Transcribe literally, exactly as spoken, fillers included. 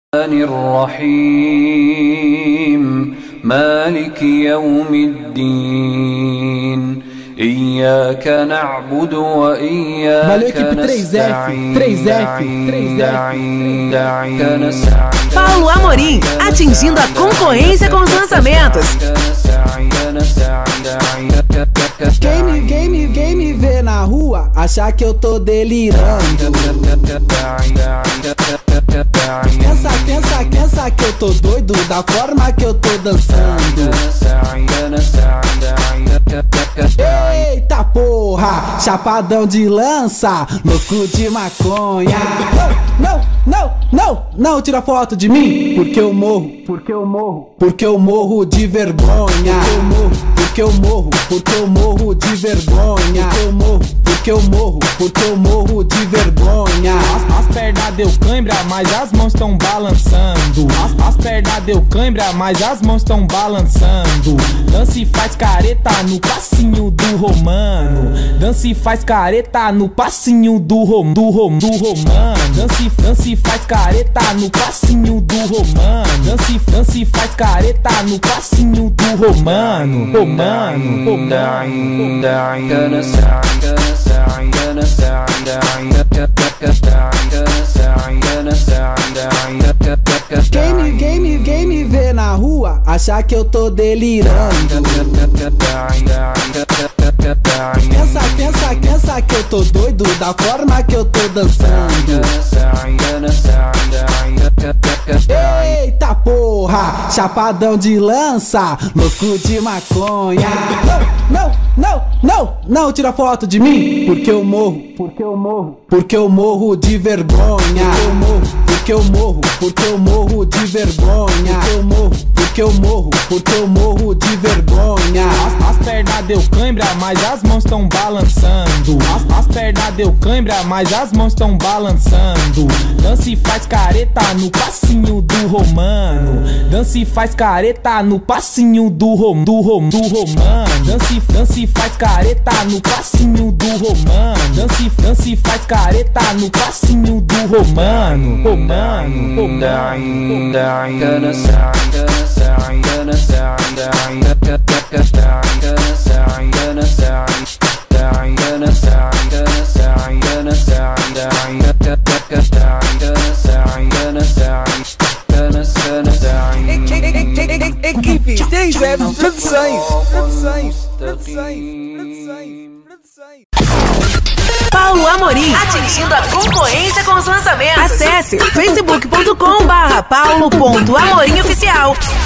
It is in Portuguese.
الرحيم مالك يوم الدين إياك نعبد وإياك نستعين Paulo Amorim, atingindo a concorrência com os lançamentos. Quem me, quem me, quem me vê na rua achar que eu tô delirando. Pensa, pensa, pensa que eu tô doido da forma que eu tô dançando. Eita porra, chapadão de lança, louco de maconha. Não, não, não, não tira foto de mim, porque eu morro, porque eu morro, porque eu morro de vergonha. Eu morro, porque eu morro, porque eu morro de vergonha. Eu morro, porque eu morro, porque eu morro de vergonha. As, as pernas deu cãibra, mas as mãos tão balançando. As, as pernas deu cãibra, mas as mãos tão balançando. Dança e faz careta no passinho do romano. Dança e faz careta no passinho do rom, do rom, do romano. Dança e, dança e faz careta no passinho do romano. Dança e, dança e faz careta no passinho do romano. Romano, romano. Quem me, quem me, quem me vê na rua achar que eu tô delirando. Pensa, pensa, pensa que eu tô doido da forma que eu tô dançando. Eita porra, chapadão de lança, louco de maconha. Não, não, não, não tira foto de mim, porque eu morro, porque eu morro, porque eu morro de vergonha. Eu morro, porque eu morro, porque eu morro de vergonha. Eu morro, porque eu morro, porque eu morro de vergonha. As, as pernas deu cãibra, mas as mãos tão balançando. As, as pernas deu cãibra, mas as mãos tão balançando. Dança e faz careta no passinho do romano. Dança e faz careta no passinho do rom, do rom, do romano. Dança e, dança e faz careta no passinho do romano. Dança e, dança e faz careta no passinho do romano. Romano, romano. Equipe dez Web Produções. Produções, produções, produções. Paulo Amorim, atingindo a concorrência com os lançamentos. Acesse facebook ponto com barra paulo ponto amorim oficial.